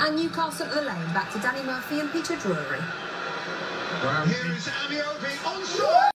And Newcastle at the Lane, back to Danny Murphy and Peter Drury. Wow. Here is Sammy Ameobi onside.